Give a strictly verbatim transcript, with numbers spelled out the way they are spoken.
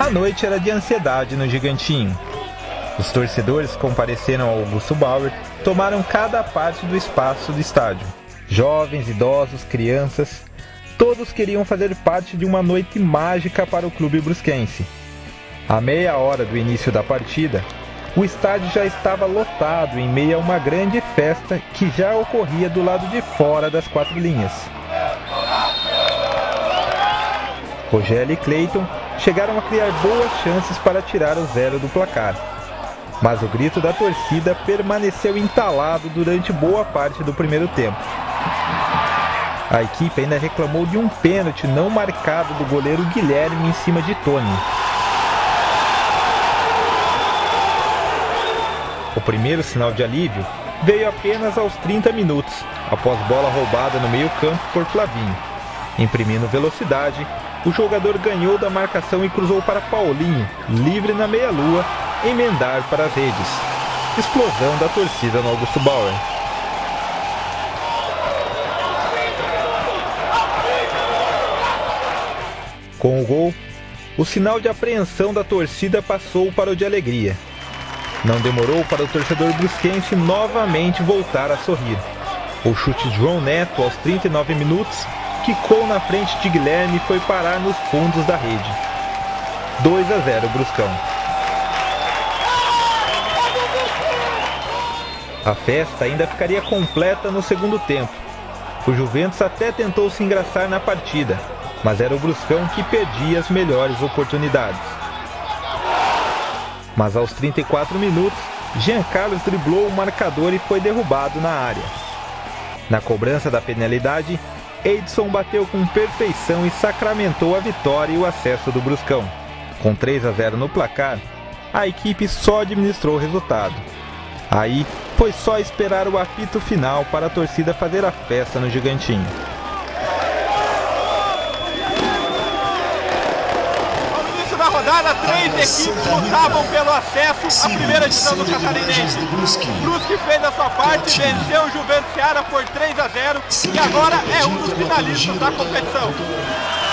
A noite era de ansiedade no Gigantinho. Os torcedores compareceram ao Augusto Bauer, tomaram cada parte do espaço do estádio. Jovens, idosos, crianças, todos queriam fazer parte de uma noite mágica para o clube brusquense. À meia hora do início da partida, o estádio já estava lotado em meio a uma grande festa que já ocorria do lado de fora das quatro linhas. Rogério e Cleiton chegaram a criar boas chances para tirar o zero do placar, mas o grito da torcida permaneceu entalado durante boa parte do primeiro tempo. A equipe ainda reclamou de um pênalti não marcado do goleiro Guilherme em cima de Tony. O primeiro sinal de alívio veio apenas aos trinta minutos, após bola roubada no meio-campo por Flavinho. Imprimindo velocidade, o jogador ganhou da marcação e cruzou para Paulinho, livre na meia-lua, emendar para as redes. Explosão da torcida no Augusto Bauer. Com o gol, o sinal de apreensão da torcida passou para o de alegria. Não demorou para o torcedor brusquense novamente voltar a sorrir. O chute de João Neto aos trinta e nove minutos quicou na frente de Guilherme e foi parar nos fundos da rede. dois a zero Bruscão. A festa ainda ficaria completa no segundo tempo. O Juventus até tentou se engraçar na partida, mas era o Bruscão que perdia as melhores oportunidades. Mas aos trinta e quatro minutos, Jean Carlos driblou o marcador e foi derrubado na área. Na cobrança da penalidade, Edson bateu com perfeição e sacramentou a vitória e o acesso do Bruscão. Com três a zero no placar, a equipe só administrou o resultado. Aí, foi só esperar o apito final para a torcida fazer a festa no Gigantinho. Rodada, três equipes lutavam pelo acesso à primeira divisão do Catarinense. O Brusque fez a sua parte, venceu o Juventus Seara por três a zero e agora é um dos finalistas da competição.